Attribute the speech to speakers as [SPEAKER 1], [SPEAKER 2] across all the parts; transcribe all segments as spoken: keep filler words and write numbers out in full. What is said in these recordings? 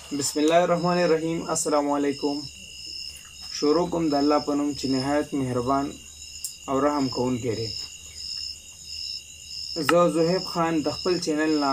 [SPEAKER 1] بسم الله الرحمن الرحیم. السلام علیکم. شروع کوم د الله په نوم چې نهایت مهربان او رحم کوونکی دی. زه زهیب خان د خپل چینل نه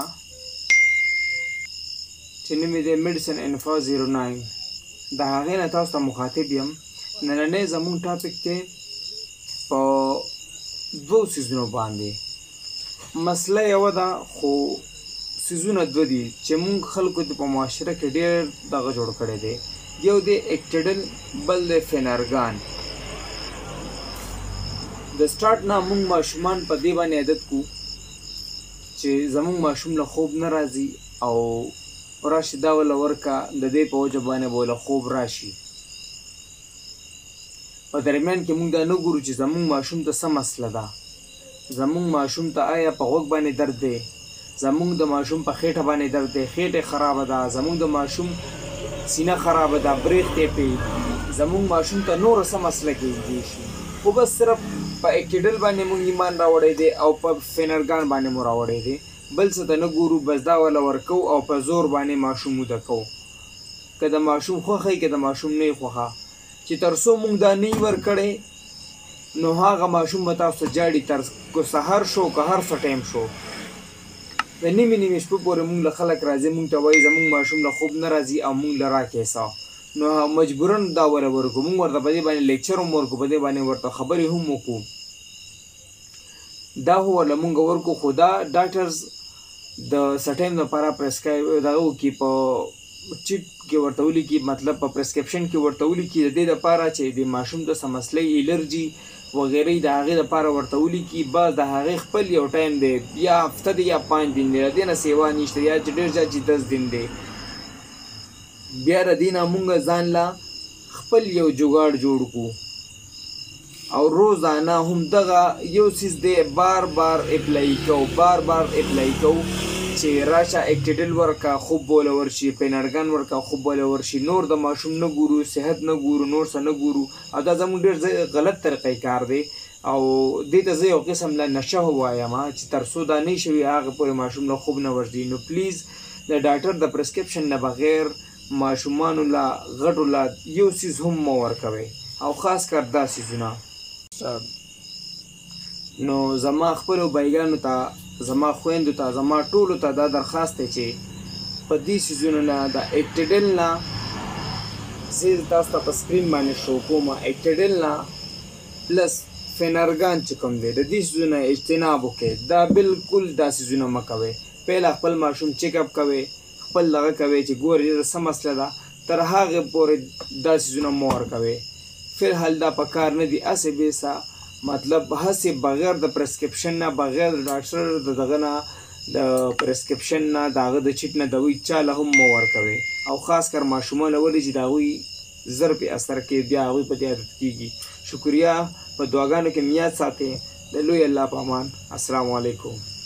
[SPEAKER 1] چې نوم یې دی میډیسن انفو زیرو ناین د هغې نه تاسو ته مخاطب یم. نننی زموږ ټاپک دی په دوو څیزونو باندې. مسله یوه ده خو سیزونه دوه دي چې مونږ خلکو ته په معاشره کې ډېر دغه جوړ کړی دی. یو دی اکټیډل، بل دی فینرګان. د سټارټ نه مونږ ماشومان په دې باندې عادت کو چې زمونږ ماشوم له خوب نه راځي او راشي دا وله ورکه د دې په وجه باندې به له خوب راشي. په درمیان کې مونږ دا نه ګورو چې زمونږ ماشوم ته څه مسله ده. زمونږ ماشوم ته آیا په غوږ باندې درد دی، زمونږ د ماشوم په خېټه باندې درد دی، خېټه خرابه ده، زمونږ د ماشوم سینه خرابه ده، بریخ دی پې، زمونږ ماشوم ته نوره څه مسله کېدی شي. خو بس صرف په اکټیډل باندې مونږ ایمان راوړی دی او په فینرګان باندې مو راوړی دی. بل څه ته نه ګورو، بس دا وله ورکوو او په زور باندې ماشوم وده کوو. که د ماشوم خوښه وي که د ماشوم نه یې خوښه، چې تر څو مونږ دا نه یې ورکړی نو هغه ماشوم به تاسو ته جاړي تر که سهار شو که هر څه ټایم شو. د نیمې نیمې شپې پورې مونږ له خلک راځي، مونږ ته وایي زمونږ ماشوم له خوب نه راځي او مونږ له راکیسه. نو مجبوراً دا وله ورکو، مونږ ورته په دې باندې لیکچر هم ورکو، په دې باندې ورته خبرې هم وکړو. دا خو ورله مونږ ورکو، خو دا ډاکټرز د څه ټایم دپاره پرسکرایب دغه وکړي، په چیټ کې ورته ولیکي، مطلب په پرسکرپشن کې ورته ولیکي د دې دپاره چې د ماشوم ته څه مسلې الرجي وغیرې د هغې دپاره ورته ولیکي. بس د هغې خپل یو ټایم دی، یا هفته دی یا پنځ دین دی، د دې نه سیوا نشته، یا چې ډېر زیات چې دس دین دی. بیا د دې نه مونږ ځان له خپل یو جوګاړ جوړ کړو او روزانه هم دغه یو څیز دی بار بار اپلای کوو، بار بار اپلای کوو چې راشه اکټیډل ورکه خوب بوله ورشي، فینرګان ورکه خوب بوله ورشي. نور د ماشوم نه ګورو، صحت نه ګورو، نور څه نه ګورو. او دا زموږ ډېر غلط طریقې کار دی او دې ته زه یو قسم له نشه ووایم چې تر څو دا نه شوي هغه پورې ماشوم له خوب نه ورځي. نو پلیز د ډاکټر د پرسکرپشن نه بغیر ماشومانو له غټو له یو څیز هم مه ورکوئ، او خاص کر دا څیزونه. نو زما خپلو بایګانو ته، زما خویندو ته، زما ټولو ته دا درخواست دی چې په دې څیزونو نه د اکټیډل نه زه تاسو ته په سکرین باندې شو کوم، اکټیډل نه پلس فینرګان چې کوم دی د دې څیزونو اجتناب وکړئ. دا بالکل دا څیزونه مه کوئ. پهله خپل ماشوم چیک اپ کوئ، خپل دغه کوئ چې ګورئ د څه مسله ده، تر هغې پورې دا څیزونه مه ورکوئ. فلحال دا په کار نه دي. هسې بیسه مطلب هسې بغیر د پرسکرپشن نه، بغیر د ډاکټر د دغه نه د پرسکرپشن نه، د هغه د چیټ نه دوی چا له هم مه ورکوئ. او خاص کر ماشومان ولې چې د هغوی زر پې اثر کوي، بیا هغوی په دې عادت کېږي. شکریه. په دعاګانو کې مې یاد ساتئ. د لوی الله په امان. السلام علیکم.